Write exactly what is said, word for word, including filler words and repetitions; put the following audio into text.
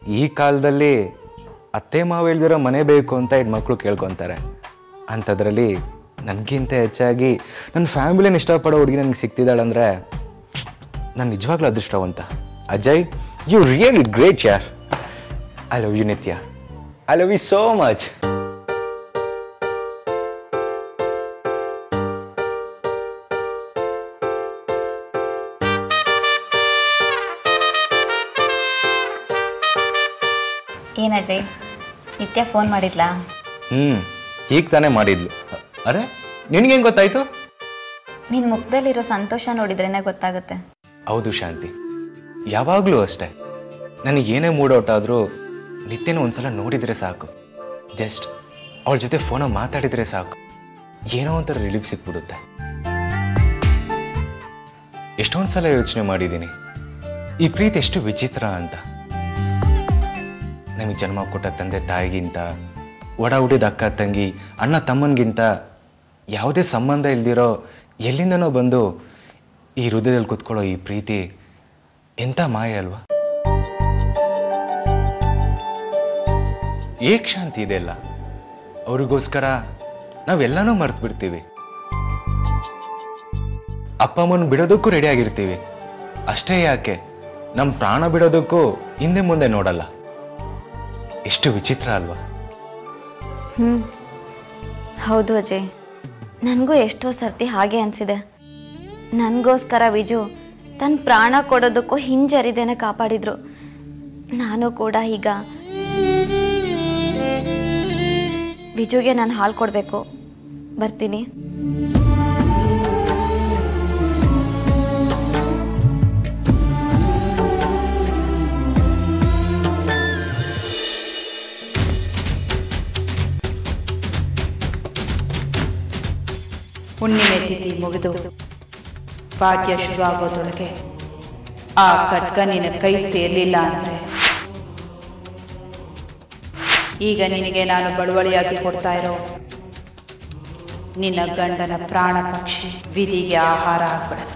ಈ ಕಾಲದಲ್ಲಿ ಅತ್ತೆ ಮಾವ ಹೇಳ್ದಿರೋ ಮನೆ ಬೇಕು ಅಂತ ಹೆಣ್ಮಕ್ಳು ಕೇಳ್ಕೊತಾರೆ. ಅಂಥದ್ರಲ್ಲಿ ನನಗಿಂತ ಹೆಚ್ಚಾಗಿ ನನ್ನ ಫ್ಯಾಮಿಲಿನ ಇಷ್ಟಪಡೋ ಹುಡುಗಿ ನನಗೆ ಸಿಗ್ತಿದ್ದಾಳಂದರೆ ನಾನು ನಿಜವಾಗ್ಲೂ ಅದೃಷ್ಟವಂತ. ಅಜಯ್, ಯು ರಿಯಲಿ ಗ್ರೇಟ್ ಯಾರ್. I love you Nitya. I love you so much. ಏನು ಅಜಯ್, ನಿತ್ಯ ಫೋನ್ ಮಾಡಿದ್ಲಾ? ಹ್ಞೂ, ಈಗ ತಾನೇ ಮಾಡಿದ್ಲು. ಅರೆ, ನಿನಗೆ ಹೆಂಗೆ ಗೊತ್ತಾಯ್ತು? ನಿನ್ನ ಮುಖದಲ್ಲಿರೋ ಸಂತೋಷ ನೋಡಿದ್ರೇನೆ ಗೊತ್ತಾಗುತ್ತೆ. ಹೌದು ಶಾಂತಿ, ಯಾವಾಗಲೂ ಅಷ್ಟೇ. ನನಗೆ ಏನೇ ಮೂಡೌಟ್ ಆದರೂ ನಿತ್ಯನ ಒಂದ್ಸಲ ನೋಡಿದರೆ ಸಾಕು, ಜಸ್ಟ್ ಅವಳ ಜೊತೆ ಫೋನಾಗ ಮಾತಾಡಿದರೆ ಸಾಕು, ಏನೋ ಒಂಥರ ರಿಲೀಫ್ ಸಿಕ್ಬಿಡುತ್ತೆ. ಎಷ್ಟೊಂದು ಸಲ ಯೋಚನೆ ಮಾಡಿದ್ದೀನಿ ಈ ಪ್ರೀತಿ ಎಷ್ಟು ವಿಚಿತ್ರ ಅಂತ. ನಮಗೆ ಜನ್ಮ ಕೊಟ್ಟ ತಂದೆ ತಾಯಿಗಿಂತ, ಒಡ ಹುಟ್ಟಿದ ಅಕ್ಕ ತಂಗಿ ಅಣ್ಣ ತಮ್ಮನಿಗಿಂತ ಯಾವುದೇ ಸಂಬಂಧ ಇಲ್ದಿರೋ ಎಲ್ಲಿಂದನೋ ಬಂದು ಈ ಹೃದಯದಲ್ಲಿ ಕೂತ್ಕೊಳ್ಳೋ ಈ ಪ್ರೀತಿ ಎಂಥ ಮಾಯ ಅಲ್ವಾ? ಏಕ್ ಶಾಂತಿ ಇದೆಲ್ಲ. ಅವ್ರಿಗೋಸ್ಕರ ನಾವೆಲ್ಲನೂ ಮರ್ತು ಬಿಡ್ತೀವಿ. ಅಪ್ಪ ಅಮ್ಮನ ಬಿಡೋದಕ್ಕೂ ರೆಡಿ ಆಗಿರ್ತೀವಿ. ಅಷ್ಟೇ ಯಾಕೆ, ನಮ್ಮ ಪ್ರಾಣ ಬಿಡೋದಕ್ಕೂ ಹಿಂದೆ ಮುಂದೆ ನೋಡಲ್ಲ. ಎಷ್ಟು ವಿಚಿತ್ರ ಅಲ್ವಾ? ಹ್ಞೂ ಹೌದು ಅಜಯ್, ನನಗೂ ಎಷ್ಟೋ ಸರ್ತಿ ಹಾಗೆ ಅನಿಸಿದೆ. ನನಗೋಸ್ಕರ ವಿಜು ತನ್ನ ಪ್ರಾಣ ಕೊಡೋದಕ್ಕೂ ಹಿಂಜರಿದೇನೆ ಕಾಪಾಡಿದ್ರು. ನಾನು ಕೂಡ ಈಗ ವಿಜುಗೆ ನಾನು ಹಾಲು ಕೊಡಬೇಕು. ಬರ್ತೀನಿ. ಹುಣ್ಣಿಮೆ ತಿಥಿ ಮುಗಿದು ಪಾಠ್ಯ ಶುರುವಾಗೋದ್ರೊಳಗೆ ಆ ಖಡ್ಗ ನಿನ್ನ ಕೈ ಸೇರಲಿಲ್ಲ ಅಂದರೆ ಈಗ ನಿನಗೆ ನಾನು ಬಳುವಳಿಯಾಗಿ ಕೊಡ್ತಾ ಇರೋ ನಿನ್ನ ಗಂಡನ ಪ್ರಾಣ ಪಕ್ಷಿ ವಿಧಿಗೆ ಆಹಾರ ಆಗ್ಬಿಡುತ್ತೆ.